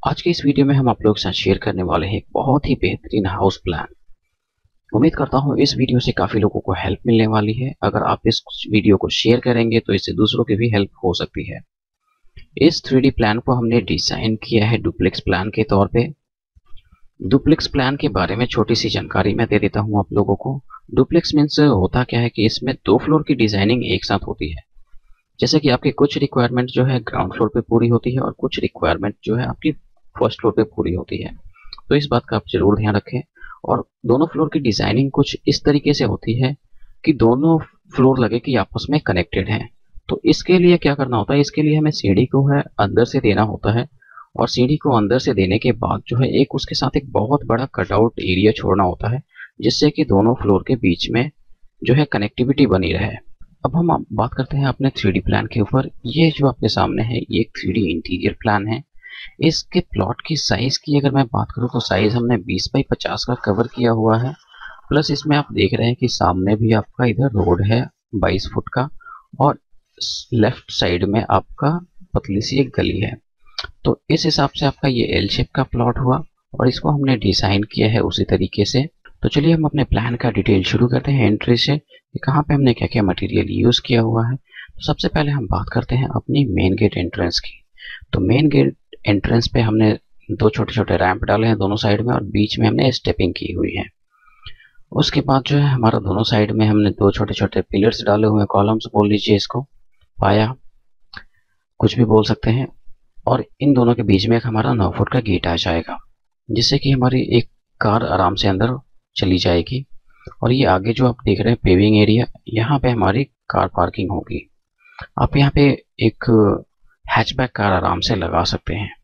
आज के इस वीडियो में हम आप लोगों के साथ शेयर करने वाले हैं एक बहुत ही बेहतरीन हाउस प्लान। उम्मीद करता हूं इस वीडियो से काफी लोगों को हेल्प मिलने वाली है। अगर आप इस वीडियो को शेयर करेंगे तो इससे दूसरों की भी हेल्प हो सकती है। इस 3D प्लान को हमने डिजाइन किया है डुप्लेक्स प्लान के तौर पे। डुप्लेक्स प्लान के बारे में छोटी सी जानकारी मैं दे देता हूं आप लोगों को। डुप्लेक्स मीन्स होता क्या है कि इसमें 2 फ्लोर की डिजाइनिंग एक साथ होती है। जैसे कि आपकी कुछ रिक्वायरमेंट जो है ग्राउंड फ्लोर पे पूरी होती है और कुछ रिक्वायरमेंट जो है आपकी फर्स्ट फ्लोर पे पूरी होती है। तो इस बात का आप जरूर ध्यान रखें। और दोनों फ्लोर की डिजाइनिंग कुछ इस तरीके से होती है कि दोनों फ्लोर लगे कि आपस में कनेक्टेड हैं। तो इसके लिए क्या करना होता है, इसके लिए हमें सीढ़ी को है अंदर से देना होता है। और सीढ़ी को अंदर से देने के बाद जो है एक उसके साथ एक बहुत बड़ा कटआउट एरिया छोड़ना होता है, जिससे कि दोनों फ्लोर के बीच में जो है कनेक्टिविटी बनी रहे। अब हम बात करते हैं अपने 3D प्लान के ऊपर। ये जो आपके सामने है ये एक 3D इंटीरियर प्लान है। इसके प्लॉट की साइज की अगर मैं बात करूं तो साइज हमने 20 बाई 50 का कवर किया हुआ है। प्लस इसमें आप देख रहे हैं कि सामने भी आपका इधर रोड है 22 फुट का, और लेफ्ट साइड में आपका पतली सी एक गली है। तो इस हिसाब से आपका ये एल शेप का प्लॉट हुआ और इसको हमने डिजाइन किया है उसी तरीके से। तो चलिए हम अपने प्लान का डिटेल शुरू करते हैं एंट्री से कि कहाँ पे हमने क्या क्या मटेरियल यूज किया हुआ है। तो सबसे पहले हम बात करते हैं अपनी मेन गेट एंट्रेंस की। तो मेन गेट एंट्रेंस पे हमने 2 छोटे छोटे रैंप डाले हैं दोनों साइड में, और बीच में हमने स्टेपिंग की हुई है। उसके बाद जो है हमारा दोनों साइड में हमने 2 छोटे छोटे पिलर्स डाले हुए हैं, कॉलम्स बोल लीजिए इसको, पाया कुछ भी बोल सकते हैं। और इन दोनों के बीच में एक हमारा 9 फुट का गेट आ जाएगा, जिससे कि हमारी एक कार आराम से अंदर चली जाएगी। और ये आगे जो आप देख रहे हैं पेविंग एरिया, यहाँ पे हमारी कार पार्किंग होगी। आप यहाँ पे एक हैचबैक कार आराम से लगा सकते हैं।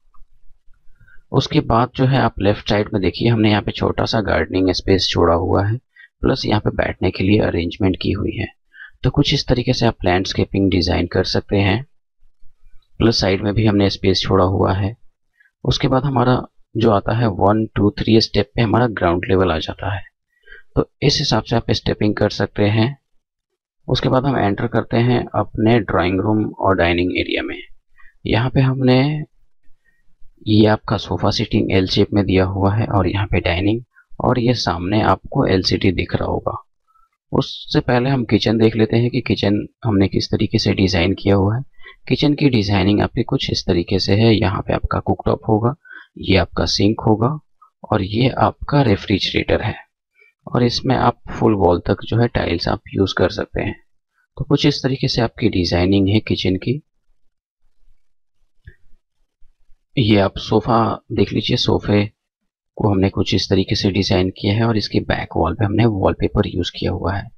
उसके बाद जो है आप लेफ्ट साइड में देखिए हमने यहाँ पे छोटा सा गार्डनिंग स्पेस छोड़ा हुआ है, प्लस यहाँ पे बैठने के लिए अरेंजमेंट की हुई है। तो कुछ इस तरीके से आप लैंडस्केपिंग डिजाइन कर सकते हैं। प्लस साइड में भी हमने स्पेस छोड़ा हुआ है। उसके बाद हमारा जो आता है 1 2 3 स्टेप पे हमारा ग्राउंड लेवल आ जाता है। तो इस हिसाब से आप स्टेपिंग कर सकते हैं। उसके बाद हम एंटर करते हैं अपने ड्राइंग रूम और डाइनिंग एरिया में। यहाँ पे हमने ये आपका सोफा सीटिंग एल शेप में दिया हुआ है, और यहाँ पे डाइनिंग, और ये सामने आपको एलसीडी दिख रहा होगा। उससे पहले हम किचन देख लेते हैं कि किचन हमने किस तरीके से डिज़ाइन किया हुआ है। किचन की डिज़ाइनिंग आपकी कुछ इस तरीके से है। यहाँ पे आपका कुकटॉप होगा, ये आपका सिंक होगा, और ये आपका रेफ्रिजरेटर है। और इसमें आप फुल वॉल तक जो है टाइल्स आप यूज कर सकते हैं। तो कुछ इस तरीके से आपकी डिजाइनिंग है किचन की। ये आप सोफा देख लीजिए, सोफे को हमने कुछ इस तरीके से डिजाइन किया है, और इसके बैक वॉल पे हमने वॉलपेपर यूज किया हुआ है।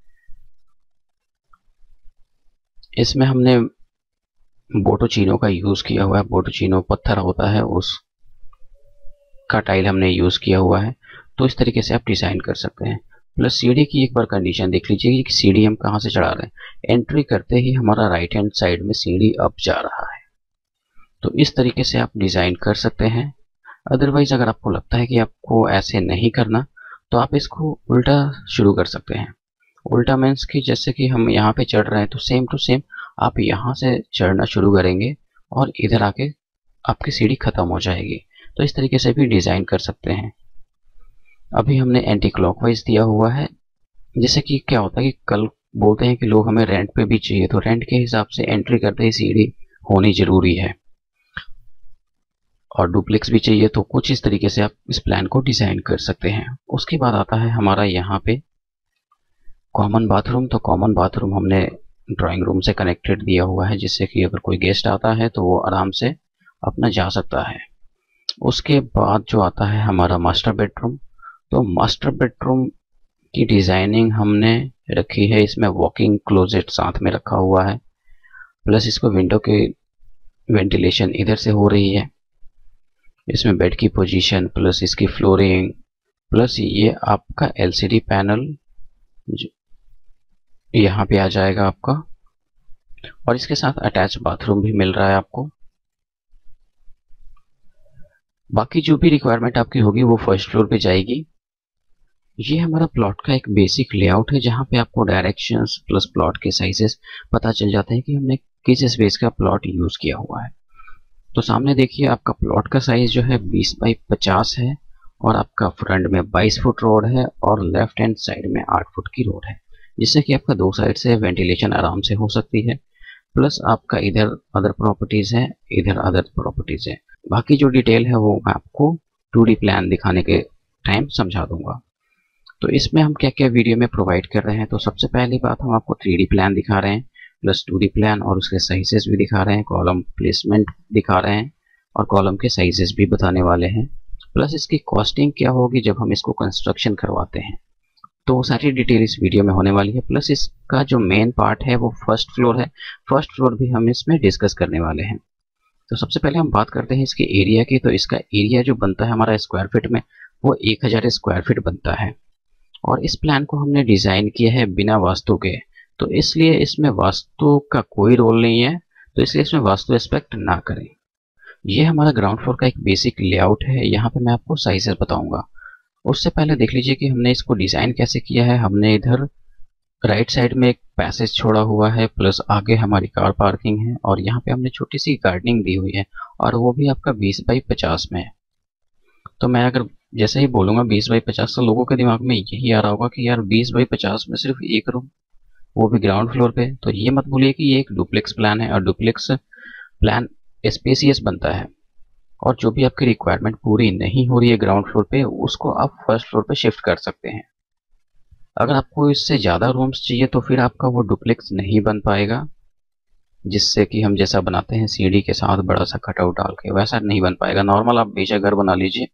इसमें हमने बोटोचीनो का यूज किया हुआ है। बोटोचीनो पत्थर होता है, उस का टाइल हमने यूज किया हुआ है। तो इस तरीके से आप डिजाइन कर सकते हैं। प्लस सीढ़ी की एक बार कंडीशन देख लीजिए कि सीढ़ी हम कहाँ से चढ़ा रहे हैं। एंट्री करते ही हमारा राइट हैंड साइड में सीढ़ी अप जा रहा है। तो इस तरीके से आप डिजाइन कर सकते हैं। अदरवाइज अगर आपको लगता है कि आपको ऐसे नहीं करना, तो आप इसको उल्टा शुरू कर सकते हैं। उल्टा मीन्स कि जैसे कि हम यहाँ पे चढ़ रहे हैं तो सेम टू सेम आप यहाँ से चढ़ना शुरू करेंगे और इधर आके आपकी सीढ़ी खत्म हो जाएगी। तो इस तरीके से भी डिजाइन कर सकते हैं। अभी हमने एंटी क्लॉकवाइज दिया हुआ है। जैसे कि क्या होता है कि कल बोलते हैं कि लोग हमें रेंट पे भी चाहिए, तो रेंट के हिसाब से एंट्री करते ही सीढ़ी होनी जरूरी है, और डुप्लेक्स भी चाहिए। तो कुछ इस तरीके से आप इस प्लान को डिजाइन कर सकते हैं। उसके बाद आता है हमारा यहाँ पे कॉमन बाथरूम। तो कॉमन बाथरूम हमने ड्राइंग रूम से कनेक्टेड दिया हुआ है, जिससे कि अगर कोई गेस्ट आता है तो वो आराम से अपना जा सकता है। उसके बाद जो आता है हमारा मास्टर बेडरूम। तो मास्टर बेडरूम की डिजाइनिंग हमने रखी है, इसमें वॉकिंग क्लोजेट साथ में रखा हुआ है। प्लस इसको विंडो की वेंटिलेशन इधर से हो रही है। इसमें बेड की पोजीशन, प्लस इसकी फ्लोरिंग, प्लस ये आपका एलसीडी पैनल यहाँ पे आ जाएगा आपका, और इसके साथ अटैच बाथरूम भी मिल रहा है आपको। बाकी जो भी रिक्वायरमेंट आपकी होगी वो फर्स्ट फ्लोर पे जाएगी। ये हमारा प्लॉट का एक बेसिक लेआउट है, जहाँ पे आपको डायरेक्शंस प्लस प्लॉट के साइजेस पता चल जाते हैं कि हमने किस स्पेस का प्लॉट यूज किया हुआ है। तो सामने देखिए आपका प्लॉट का साइज जो है 20 बाई 50 है और आपका फ्रंट में 22 फुट रोड है और लेफ्ट हैंड साइड में 8 फुट की रोड है, जिससे कि आपका दो साइड से वेंटिलेशन आराम से हो सकती है। प्लस आपका इधर अदर प्रॉपर्टीज है, इधर अदर प्रॉपर्टीज है। बाकी जो डिटेल है वो मैं आपको 2D प्लान दिखाने के टाइम समझा दूंगा। तो इसमें हम क्या क्या वीडियो में प्रोवाइड कर रहे हैं, तो सबसे पहली बात हम आपको 3D प्लान दिखा रहे हैं प्लस 2D प्लान, और उसके साइजेस भी दिखा रहे हैं, कॉलम प्लेसमेंट दिखा रहे हैं और कॉलम के साइजेस भी बताने वाले हैं। प्लस इसकी कॉस्टिंग क्या होगी जब हम इसको कंस्ट्रक्शन करवाते हैं, तो वो सारी डिटेल इस वीडियो में होने वाली है। प्लस इसका जो मेन पार्ट है वो फर्स्ट फ्लोर है, फर्स्ट फ्लोर भी हम इसमें डिस्कस करने वाले हैं। तो सबसे पहले हम बात करते हैं इसके एरिया की। तो इसका एरिया जो बनता है हमारा स्क्वायर फीट में, वो 1000 स्क्वायर फीट बनता है। और इस प्लान को हमने डिज़ाइन किया है बिना वास्तु के, तो इसलिए इसमें वास्तु का कोई रोल नहीं है, तो इसलिए इसमें वास्तु एस्पेक्ट ना करें। ये हमारा ग्राउंड फ्लोर का एक बेसिक लेआउट है, यहाँ पे मैं आपको साइजेस बताऊंगा। उससे पहले देख लीजिए कि हमने इसको डिज़ाइन कैसे किया है। हमने इधर राइट साइड में एक पैसेज छोड़ा हुआ है, प्लस आगे हमारी कार पार्किंग है और यहाँ पे हमने छोटी सी गार्डनिंग दी हुई है, और वो भी आपका 20 बाई 50 में है। तो मैं अगर जैसे ही बोलूँगा 20 बाई 50, तो लोगों के दिमाग में यही आ रहा होगा कि यार 20 बाई 50 में सिर्फ एक रूम, वो भी ग्राउंड फ्लोर पे। तो ये मत भूलिए कि ये एक डुप्लेक्स प्लान है और डुप्लेक्स प्लान स्पेसियस बनता है, और जो भी आपकी रिक्वायरमेंट पूरी नहीं हो रही है ग्राउंड फ्लोर पे, उसको आप फर्स्ट फ्लोर पे शिफ्ट कर सकते हैं। अगर आपको इससे ज़्यादा रूम्स चाहिए तो फिर आपका वो डुप्लेक्स नहीं बन पाएगा, जिससे कि हम जैसा बनाते हैं सीढ़ी के साथ बड़ा सा कटआउट डाल के, वैसा नहीं बन पाएगा। नॉर्मल आप बेशक घर बना लीजिए।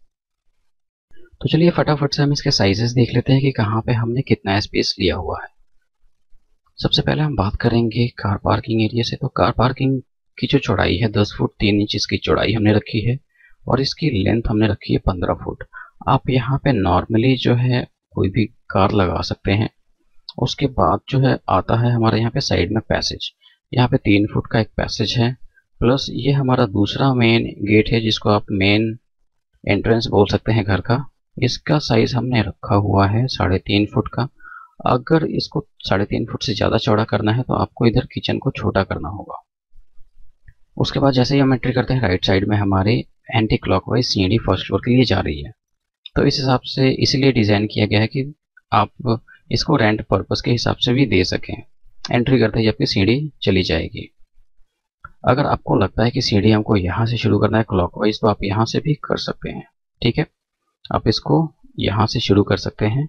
तो चलिए फटाफट से हम इसके साइजेस देख लेते हैं कि कहाँ पे हमने कितना स्पेस लिया हुआ है। सबसे पहले हम बात करेंगे कार पार्किंग एरिया से। तो कार पार्किंग की जो चौड़ाई है 10 फुट 3 इंच इसकी चौड़ाई हमने रखी है, और इसकी लेंथ हमने रखी है 15 फुट। आप यहाँ पे नॉर्मली जो है कोई भी कार लगा सकते हैं। उसके बाद जो है आता है हमारे यहाँ पे साइड में पैसेज, यहाँ पे 3 फुट का एक पैसेज है। प्लस ये हमारा दूसरा मेन गेट है, जिसको आप मेन एंट्रेंस बोल सकते हैं घर का। इसका साइज हमने रखा हुआ है 3.5 फुट का। अगर इसको 3.5 फुट से ज़्यादा चौड़ा करना है तो आपको इधर किचन को छोटा करना होगा। उसके बाद जैसे ही हम एंट्री करते हैं, राइट साइड में हमारी एंटी क्लॉकवाइज सीढ़ी फर्स्ट फ्लोर के लिए जा रही है। तो इस हिसाब से इसलिए डिज़ाइन किया गया है कि आप इसको रेंट पर्पस के हिसाब से भी दे सकें। एंट्री करते ही आपकी सीढ़ी चली जाएगी। अगर आपको लगता है कि सीढ़ी हमको यहाँ से शुरू करना है क्लॉकवाइज, तो आप यहाँ से भी कर सकते हैं। ठीक है, आप इसको यहाँ से शुरू कर सकते हैं।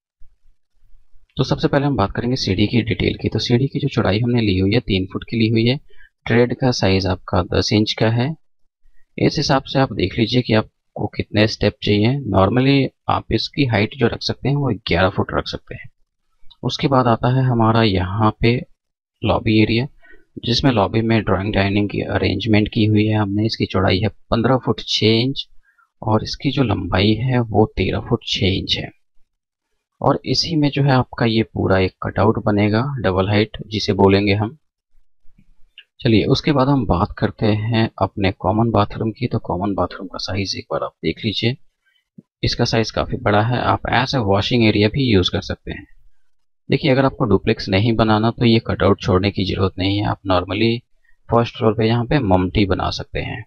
तो सबसे पहले हम बात करेंगे सीढ़ी की डिटेल की। तो सीढ़ी की जो चौड़ाई हमने ली हुई है 3 फुट की ली हुई है। ट्रेड का साइज आपका 10 इंच का है। इस हिसाब से आप देख लीजिए कि आपको कितने स्टेप चाहिए। नॉर्मली आप इसकी हाइट जो रख सकते हैं वो 11 फुट रख सकते हैं। उसके बाद आता है हमारा यहाँ पे लॉबी एरिया, जिसमें लॉबी में ड्राइंग डाइनिंग की अरेंजमेंट की हुई है हमने। इसकी चौड़ाई है 15 फुट 6 इंच और इसकी जो लंबाई है वो 13 फुट 6 इंच है। और इसी में जो है आपका ये पूरा एक कटआउट बनेगा डबल हाइट, जिसे बोलेंगे हम। चलिए उसके बाद हम बात करते हैं अपने कॉमन बाथरूम की। तो कॉमन बाथरूम का साइज एक बार आप देख लीजिए। इसका साइज काफ़ी बड़ा है। आप एज ए वॉशिंग एरिया भी यूज़ कर सकते हैं। देखिए, अगर आपको डुप्लेक्स नहीं बनाना तो ये कटआउट छोड़ने की ज़रूरत नहीं है। आप नॉर्मली फर्स्ट फ्लोर पे यहाँ पे ममटी बना सकते हैं।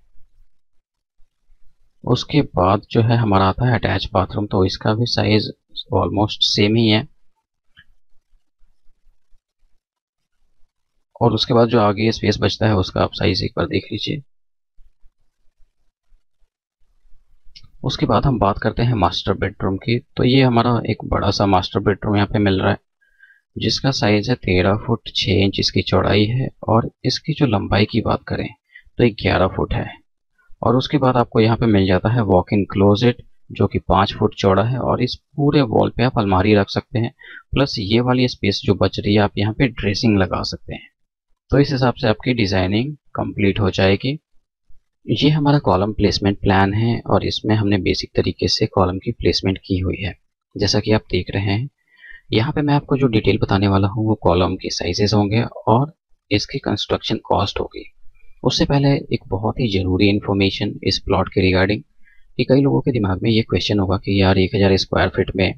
उसके बाद जो है हमारा आता है अटैच बाथरूम। तो इसका भी साइज ऑलमोस्ट सेम ही है। और उसके बाद जो आगे स्पेस बचता है उसका आप साइज एक बार देख लीजिए। उसके बाद हम बात करते हैं मास्टर बेडरूम की। तो ये हमारा एक बड़ा सा मास्टर बेडरूम यहाँ पे मिल रहा है, जिसका साइज है 13 फुट 6 इंच इसकी चौड़ाई है। और इसकी जो लंबाई की बात करें तो 11 फुट है। और उसके बाद आपको यहाँ पे मिल जाता है वॉक इन क्लोजेट, जो कि 5 फुट चौड़ा है। और इस पूरे वॉल पे आप अलमारी रख सकते हैं। प्लस ये वाली स्पेस जो बच रही है आप यहाँ पे ड्रेसिंग लगा सकते हैं। तो इस हिसाब से आपकी डिज़ाइनिंग कंप्लीट हो जाएगी। ये हमारा कॉलम प्लेसमेंट प्लान है और इसमें हमने बेसिक तरीके से कॉलम की प्लेसमेंट की हुई है, जैसा कि आप देख रहे हैं। यहाँ पे मैं आपको जो डिटेल बताने वाला हूँ वो कॉलम के साइजेस होंगे और इसकी कंस्ट्रक्शन कॉस्ट होगी। उससे पहले एक बहुत ही ज़रूरी इन्फॉर्मेशन इस प्लॉट के रिगार्डिंग, कि कई लोगों के दिमाग में ये क्वेश्चन होगा कि यार 1000 स्क्वायर फीट में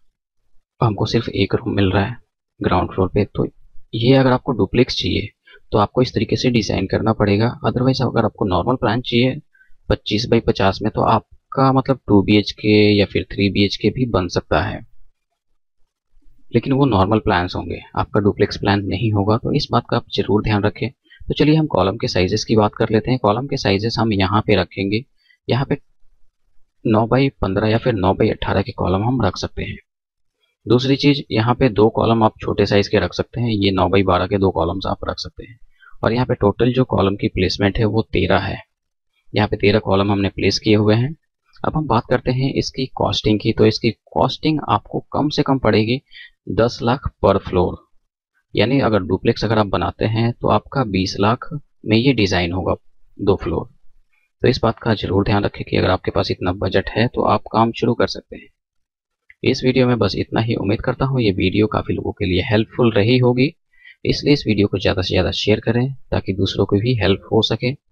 हमको सिर्फ एक रूम मिल रहा है ग्राउंड फ्लोर पे। तो ये अगर आपको डुप्लेक्स चाहिए तो आपको इस तरीके से डिज़ाइन करना पड़ेगा। अदरवाइज अगर आपको नॉर्मल प्लान चाहिए 25 बाई 50 में, तो आपका मतलब 2 BHK या फिर 3 BHK भी बन सकता है, लेकिन वो नॉर्मल प्लान्स होंगे, आपका डुप्लेक्स प्लान नहीं होगा। तो इस बात का आप जरूर ध्यान रखें। तो चलिए हम कॉलम के साइजेस की बात कर लेते हैं। कॉलम के साइजेस हम यहाँ पे रखेंगे, यहाँ पे 9 बाई 15 या फिर 9 बाई 18 के कॉलम हम रख सकते हैं। दूसरी चीज, यहाँ पे 2 कॉलम आप छोटे साइज के रख सकते हैं, ये 9 बाई 12 के 2 कॉलम्स आप रख सकते हैं। और यहाँ पे टोटल जो कॉलम की प्लेसमेंट है वो 13 है। यहाँ पे 13 कॉलम हमने प्लेस किए हुए हैं। अब हम बात करते हैं इसकी कॉस्टिंग की। तो इसकी कॉस्टिंग आपको कम से कम पड़ेगी 10 लाख पर फ्लोर, यानी अगर डुप्लेक्स अगर आप बनाते हैं तो आपका 20 लाख में ये डिज़ाइन होगा 2 फ्लोर। तो इस बात का जरूर ध्यान रखें कि अगर आपके पास इतना बजट है तो आप काम शुरू कर सकते हैं। इस वीडियो में बस इतना ही। उम्मीद करता हूँ ये वीडियो काफ़ी लोगों के लिए हेल्पफुल रही होगी, इसलिए इस वीडियो को ज़्यादा से ज़्यादा शेयर करें ताकि दूसरों को भी हेल्प हो सके।